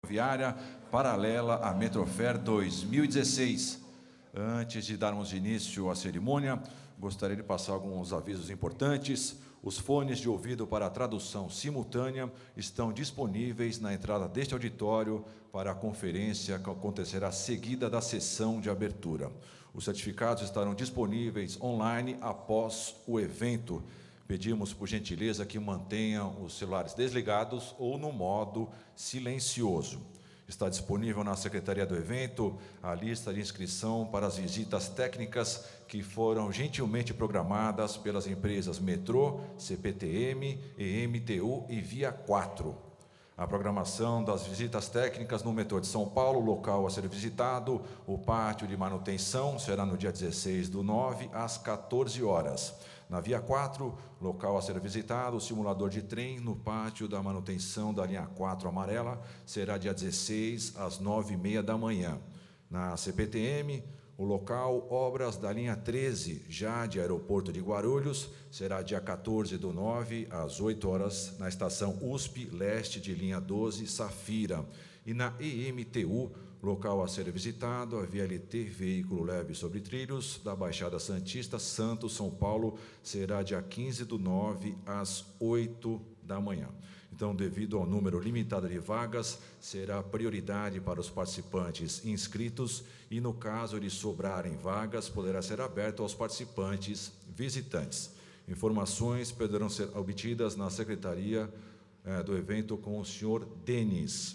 ferroviária paralela à Metrofer 2016. Antes de darmos início à cerimônia, gostaria de passar alguns avisos importantes. Os fones de ouvido para a tradução simultânea estão disponíveis na entrada deste auditório para a conferência que acontecerá seguida da sessão de abertura. Os certificados estarão disponíveis online após o evento. Pedimos, por gentileza, que mantenham os celulares desligados ou no modo silencioso. Está disponível na Secretaria do Evento a lista de inscrição para as visitas técnicas que foram gentilmente programadas pelas empresas Metrô, CPTM, EMTU e Via 4. A programação das visitas técnicas no metrô de São Paulo, local a ser visitado, o pátio de manutenção, será no dia 16/9, às 14 horas. Na Via 4, local a ser visitado, o simulador de trem no pátio da manutenção da linha 4 amarela, será dia 16, às 9h30 da manhã. Na CPTM, o local, obras da linha 13, já de Aeroporto de Guarulhos, será dia 14/9, às 8 horas, na estação USP, leste de linha 12, Safira. E na EMTU, local a ser visitado, a VLT, veículo leve sobre trilhos, da Baixada Santista, Santos, São Paulo, será dia 15/9, às 8 da manhã. Então, devido ao número limitado de vagas, será prioridade para os participantes inscritos e, no caso de sobrarem vagas, poderá ser aberto aos participantes visitantes. Informações poderão ser obtidas na Secretaria do Evento com o senhor Denis.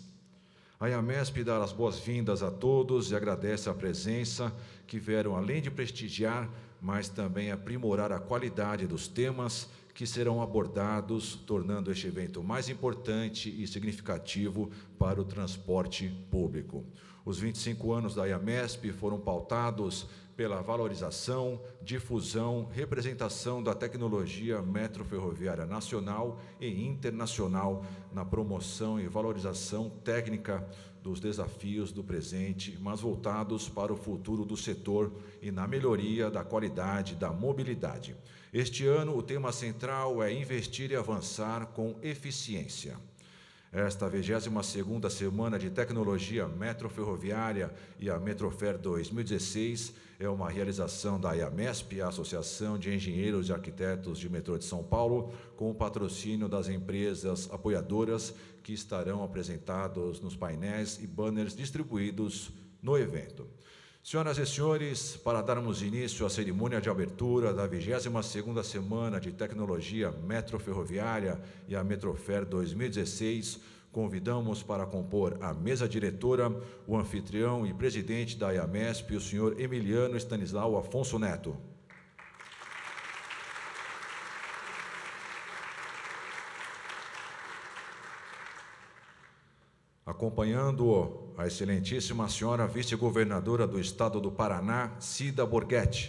A IAMESP dá as boas-vindas a todos e agradece a presença que vieram, além de prestigiar, mas também aprimorar a qualidade dos temas que serão abordados, tornando este evento mais importante e significativo para o transporte público. Os 25 anos da IAMESP foram pautados pela valorização, difusão, representação da tecnologia metroferroviária nacional e internacional na promoção e valorização técnica dos desafios do presente, mas voltados para o futuro do setor e na melhoria da qualidade da mobilidade. Este ano, o tema central é investir e avançar com eficiência. Esta 22ª Semana de Tecnologia Metroferroviária e a Metrofer 2016 é uma realização da IAMESP, a Associação de Engenheiros e Arquitetos de Metrô de São Paulo, com o patrocínio das empresas apoiadoras que estarão apresentados nos painéis e banners distribuídos no evento. Senhoras e senhores, para darmos início à cerimônia de abertura da 22ª Semana de Tecnologia Metroferroviária e a Metrofer 2016, convidamos para compor a mesa diretora o anfitrião e presidente da IAMESP, o senhor Emiliano Stanislau Afonso Neto. Acompanhando-o, a excelentíssima senhora vice-governadora do Estado do Paraná, Cida Borghetti.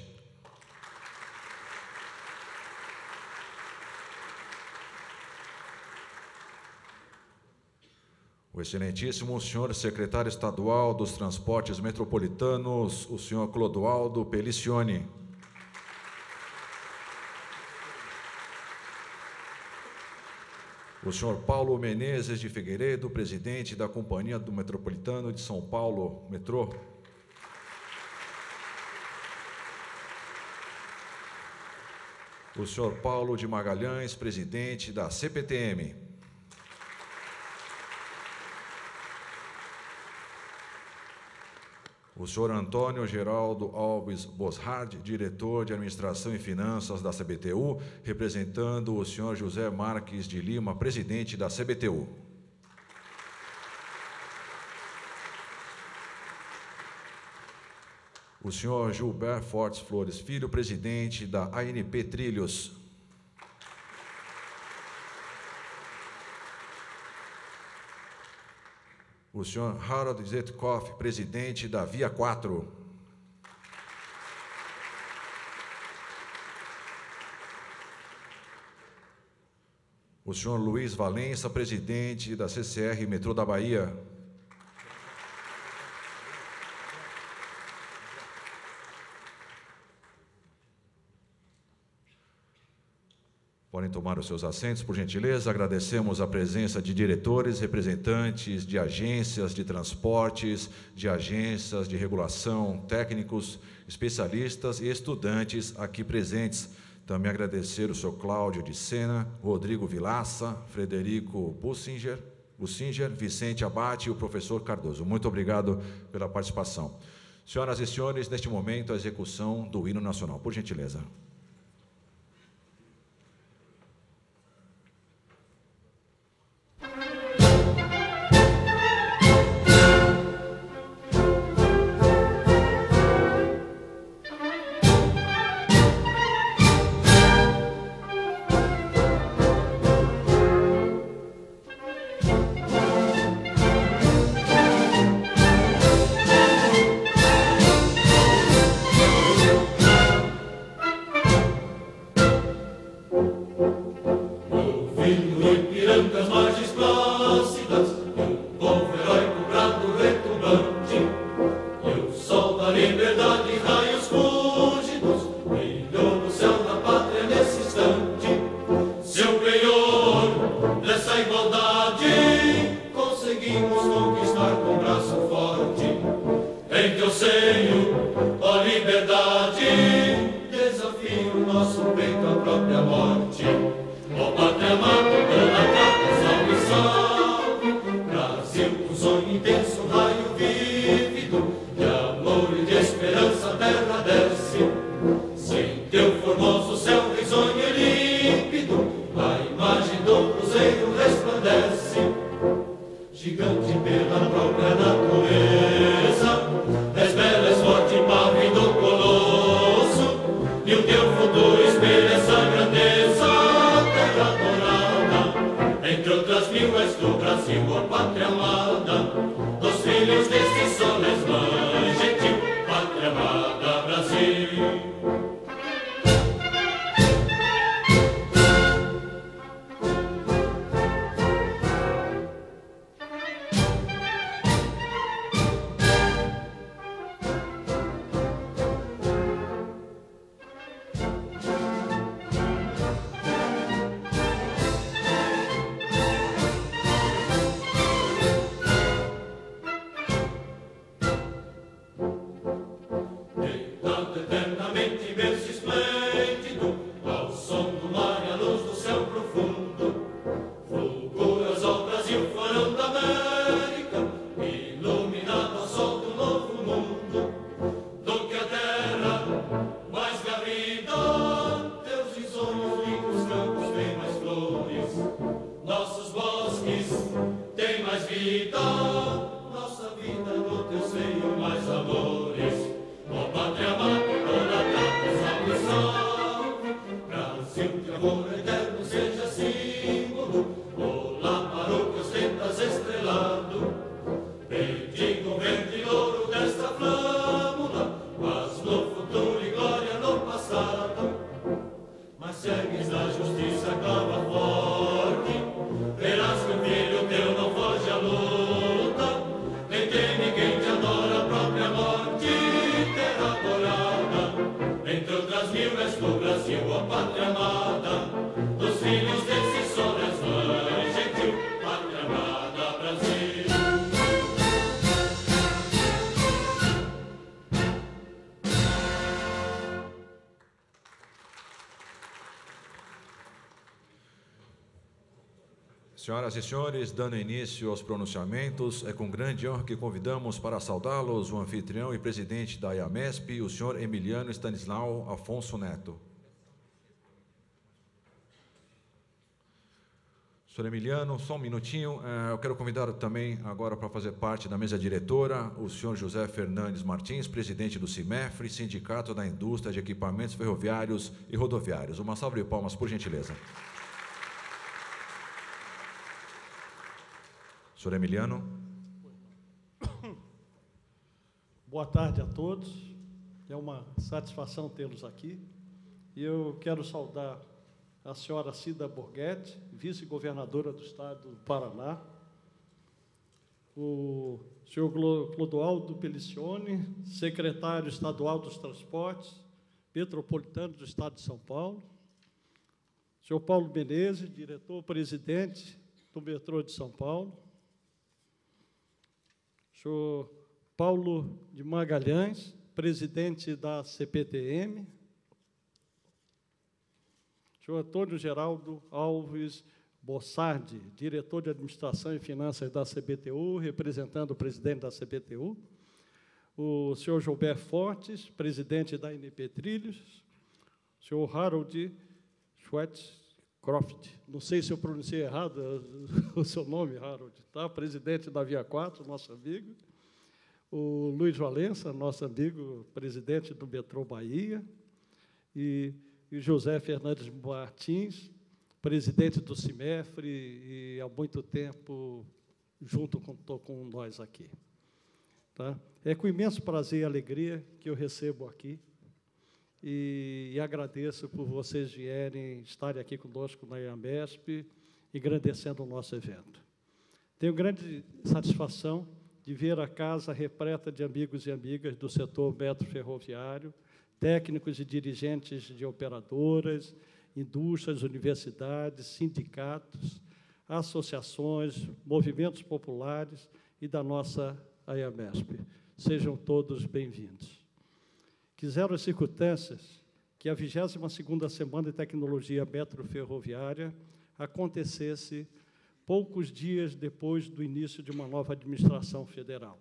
O excelentíssimo senhor secretário estadual dos Transportes Metropolitanos, o senhor Clodoaldo Pelicioni. O senhor Paulo Menezes de Figueiredo, presidente da Companhia do Metropolitano de São Paulo, Metrô. O senhor Paulo de Magalhães, presidente da CPTM. O senhor Antônio Geraldo Alves Boshard, diretor de Administração e Finanças da CBTU, representando o senhor José Marques de Lima, presidente da CBTU. O senhor Gilberto Fortes Flores Filho, presidente da ANP Trilhos. O senhor Harold Zetkoff, presidente da Via 4. O senhor Luiz Valença, presidente da CCR Metrô da Bahia. Podem tomar os seus assentos, por gentileza. Agradecemos a presença de diretores, representantes de agências de transportes, de agências de regulação, técnicos, especialistas e estudantes aqui presentes. Também agradecer o senhor Cláudio de Sena, Rodrigo Vilaça, Frederico Bussinger, Vicente Abate e o professor Cardoso. Muito obrigado pela participação. Senhoras e senhores, neste momento, a execução do hino nacional. Por gentileza. Senhoras e senhores, dando início aos pronunciamentos, é com grande honra que convidamos para saudá-los o anfitrião e presidente da IAMESP, o senhor Emiliano Stanislau Afonso Neto. Senhor Emiliano, só um minutinho, eu quero convidar também agora para fazer parte da mesa diretora o senhor José Fernandes Martins, presidente do CIMEFRE, Sindicato da Indústria de Equipamentos Ferroviários e Rodoviários. Uma salva de palmas, por gentileza. Senhor Emiliano. Boa tarde a todos. É uma satisfação tê-los aqui. E eu quero saudar a senhora Cida Borghetti, vice-governadora do Estado do Paraná, o senhor Clodoaldo Pelicione, secretário estadual dos Transportes, metropolitano do Estado de São Paulo, senhor Paulo Menezes, diretor-presidente do metrô de São Paulo, senhor Paulo de Magalhães, presidente da CPTM, senhor Antônio Geraldo Alves Bossardi, diretor de Administração e Finanças da CBTU, representando o presidente da CBTU, o senhor Gilberto Fortes, presidente da NP Trilhos, o senhor Harold Schwarzkopf, não sei se eu pronunciei errado o seu nome, Harold, tá? Presidente da Via 4, nosso amigo, o Luiz Valença, nosso amigo, presidente do Metrô Bahia, e José Fernandes Martins, presidente do CIMEFRE, e há muito tempo junto com nós aqui. Tá? É com imenso prazer e alegria que eu recebo aqui e agradeço por vocês estarem aqui conosco na IAMESP, engrandecendo o nosso evento. Tenho grande satisfação de ver a casa repleta de amigos e amigas do setor metro ferroviário, técnicos e dirigentes de operadoras, indústrias, universidades, sindicatos, associações, movimentos populares e da nossa IAMESP. Sejam todos bem-vindos. Quiseram as circunstâncias que a 22ª Semana de Tecnologia Metro-Ferroviária acontecesse poucos dias depois do início de uma nova administração federal.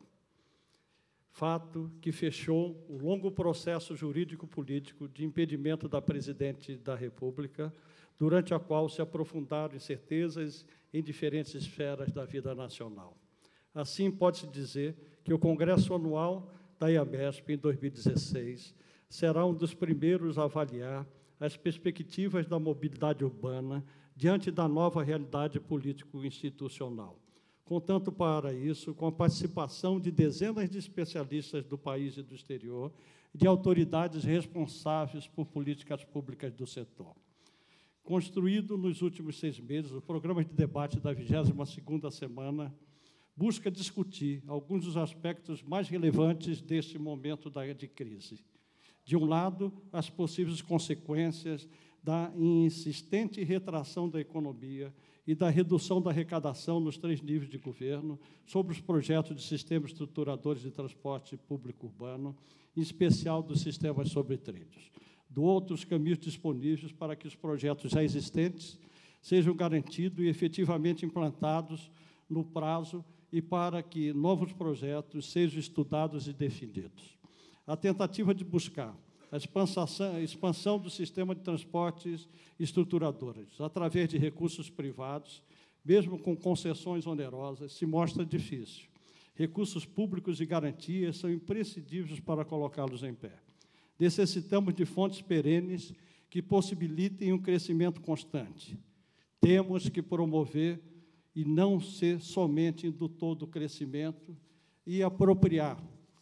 Fato que fechou o longo processo jurídico-político de impedimento da Presidente da República, durante a qual se aprofundaram incertezas em diferentes esferas da vida nacional. Assim, pode-se dizer que o Congresso Anual da IAMESP, em 2016, será um dos primeiros a avaliar as perspectivas da mobilidade urbana diante da nova realidade político-institucional, contando para isso com a participação de dezenas de especialistas do país e do exterior, de autoridades responsáveis por políticas públicas do setor. Construído nos últimos 6 meses, o programa de debate da 22ª Semana busca discutir alguns dos aspectos mais relevantes deste momento de crise. De um lado, as possíveis consequências da insistente retração da economia e da redução da arrecadação nos 3 níveis de governo sobre os projetos de sistemas estruturadores de transporte público urbano, em especial dos sistemas sobre trilhos. Do outro, os caminhos disponíveis para que os projetos já existentes sejam garantidos e efetivamente implantados no prazo e para que novos projetos sejam estudados e definidos. A tentativa de buscar a expansão do sistema de transportes estruturadores, através de recursos privados, mesmo com concessões onerosas, se mostra difícil. Recursos públicos e garantias são imprescindíveis para colocá-los em pé. Necessitamos de fontes perenes que possibilitem um crescimento constante. Temos que promover e não ser somente indutor do crescimento e apropriar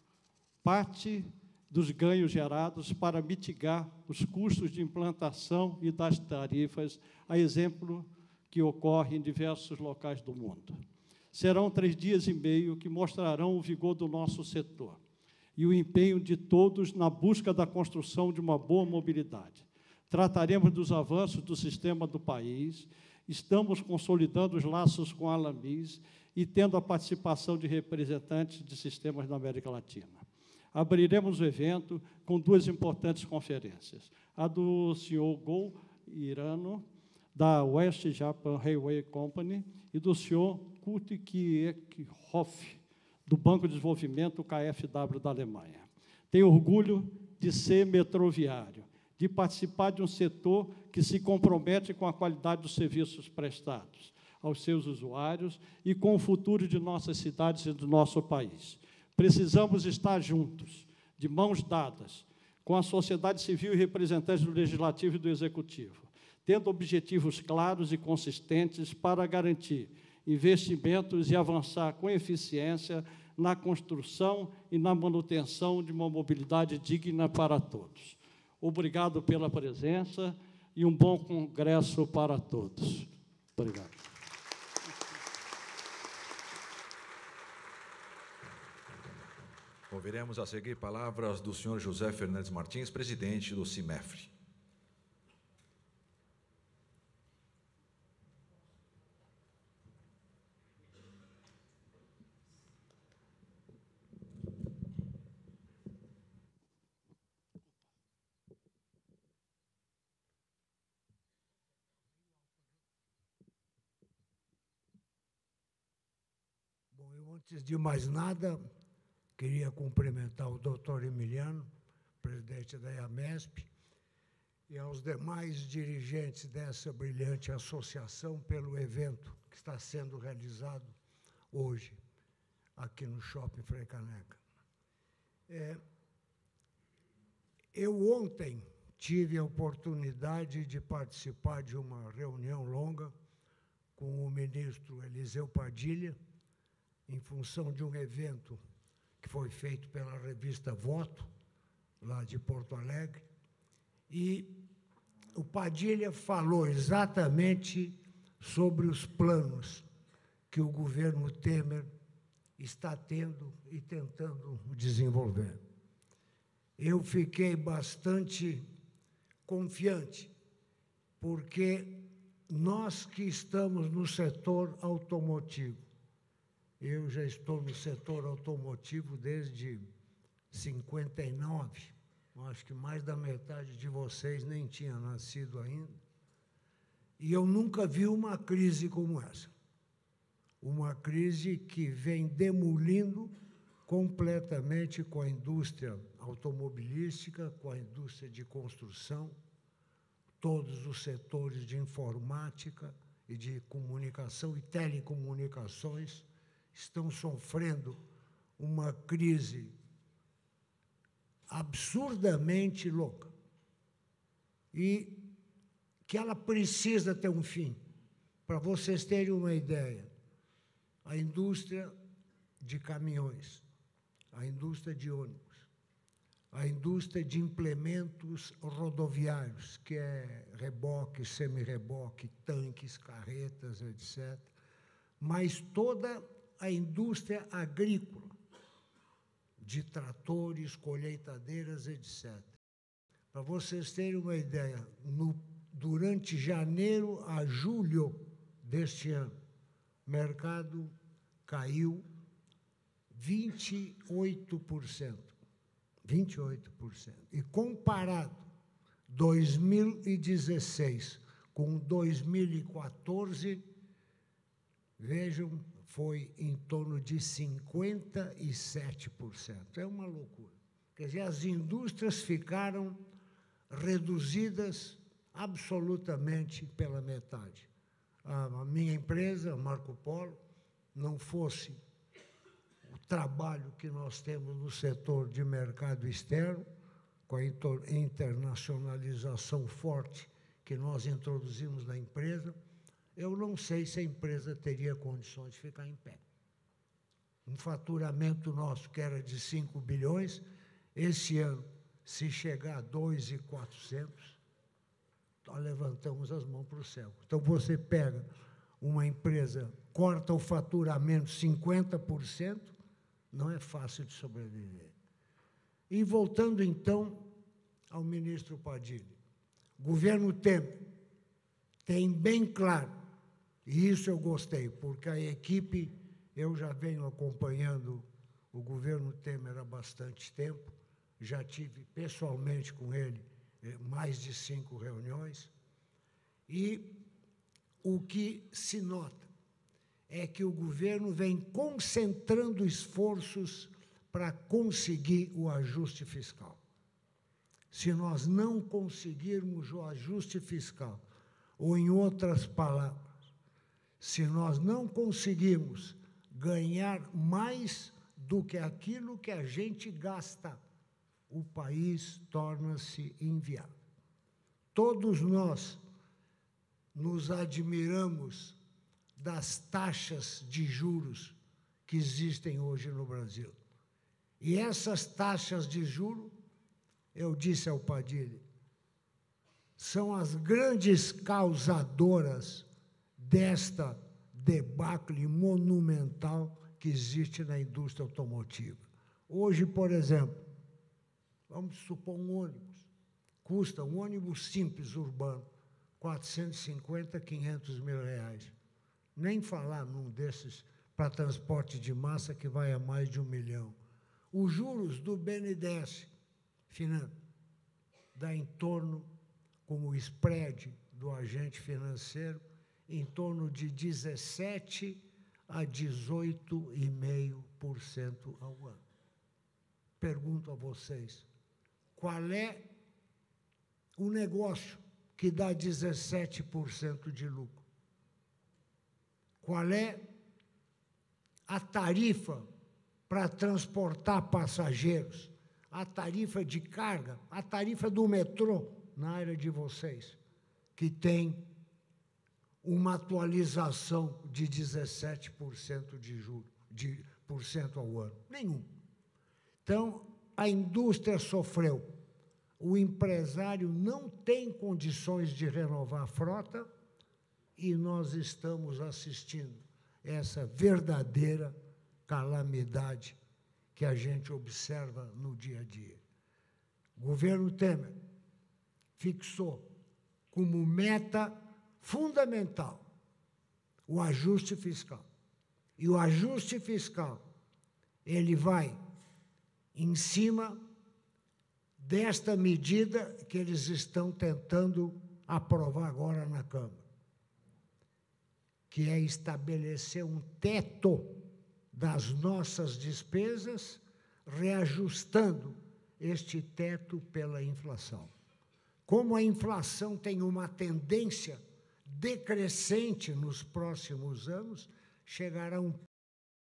parte dos ganhos gerados para mitigar os custos de implantação e das tarifas, a exemplo que ocorre em diversos locais do mundo. Serão 3 dias e meio que mostrarão o vigor do nosso setor e o empenho de todos na busca da construção de uma boa mobilidade. Trataremos dos avanços do sistema do país, estamos consolidando os laços com a Alamis e tendo a participação de representantes de sistemas da América Latina. Abriremos o evento com 2 importantes conferências, a do senhor Go Hirano, da West Japan Railway Company, e do senhor Kurt Kiekhoff, do Banco de Desenvolvimento KfW da Alemanha. Tenho orgulho de ser metroviário, de participar de um setor que se compromete com a qualidade dos serviços prestados aos seus usuários e com o futuro de nossas cidades e do nosso país. Precisamos estar juntos, de mãos dadas, com a sociedade civil e representantes do Legislativo e do Executivo, tendo objetivos claros e consistentes para garantir investimentos e avançar com eficiência na construção e na manutenção de uma mobilidade digna para todos. Obrigado pela presença e um bom congresso para todos. Obrigado. Ouviremos a seguir palavras do senhor José Fernandes Martins, presidente do CIMEFRE. Bom, eu, antes de mais nada, queria cumprimentar o doutor Emiliano, presidente da IAMESP, e aos demais dirigentes dessa brilhante associação pelo evento que está sendo realizado hoje aqui no Shopping Frei Caneca. Eu ontem tive a oportunidade de participar de uma reunião longa com o ministro Eliseu Padilha, em função de um evento que foi feito pela revista Voto, lá de Porto Alegre, e o Padilha falou exatamente sobre os planos que o governo Temer está tendo e tentando desenvolver. Eu fiquei bastante confiante, porque nós que estamos no setor automotivo, eu já estou no setor automotivo desde 59, acho que mais da metade de vocês nem tinha nascido ainda, e eu nunca vi uma crise como essa. Uma crise que vem demolindo completamente com a indústria automobilística, com a indústria de construção, todos os setores de informática e de comunicação e telecomunicações estão sofrendo uma crise absurdamente louca e que ela precisa ter um fim. Para vocês terem uma ideia, a indústria de caminhões, a indústria de ônibus, a indústria de implementos rodoviários, que é reboque, semi-reboque, tanques, carretas, etc., mas toda a indústria agrícola, de tratores, colheitadeiras, etc. Para vocês terem uma ideia, durante janeiro a julho deste ano, o mercado caiu 28%. 28%. E comparado 2016 com 2014, vejam, foi em torno de 57%. É uma loucura. Quer dizer, as indústrias ficaram reduzidas absolutamente pela metade. A minha empresa, Marco Polo, não fosse o trabalho que nós temos no setor de mercado externo, com a internacionalização forte que nós introduzimos na empresa, eu não sei se a empresa teria condições de ficar em pé. Um faturamento nosso, que era de 5 bilhões, esse ano, se chegar a 2.400, nós levantamos as mãos para o céu. Então, você pega uma empresa, corta o faturamento 50%, não é fácil de sobreviver. E voltando, então, ao ministro Padilha, o governo Temer tem bem claro, e isso eu gostei, porque a equipe, eu já venho acompanhando o governo Temer há bastante tempo, já tive pessoalmente com ele mais de 5 reuniões, e o que se nota é que o governo vem concentrando esforços para conseguir o ajuste fiscal. Se nós não conseguirmos o ajuste fiscal, ou em outras palavras, se nós não conseguirmos ganhar mais do que aquilo que a gente gasta, o país torna-se inviável. Todos nós nos admiramos das taxas de juros que existem hoje no Brasil. E essas taxas de juros, eu disse ao Padilha, são as grandes causadoras desta debacle monumental que existe na indústria automotiva. Hoje, por exemplo, vamos supor um ônibus, custa um ônibus simples urbano, 450, 500 mil reais. Nem falar num desses para transporte de massa que vai a mais de 1 milhão. Os juros do BNDES, dá em torno, com o spread do agente financeiro, em torno de 17% a 18,5% ao ano. Pergunto a vocês, qual é o negócio que dá 17% de lucro? Qual é a tarifa para transportar passageiros? A tarifa de carga, a tarifa do metrô na área de vocês, que tem uma atualização de 17% por cento ao ano? Nenhum. Então, a indústria sofreu. O empresário não tem condições de renovar a frota e nós estamos assistindo essa verdadeira calamidade que a gente observa no dia a dia. O governo Temer fixou como meta fundamental o ajuste fiscal. E o ajuste fiscal, ele vai em cima desta medida que eles estão tentando aprovar agora na Câmara, que é estabelecer um teto das nossas despesas, reajustando este teto pela inflação. Como a inflação tem uma tendência decrescente nos próximos anos, chegará a um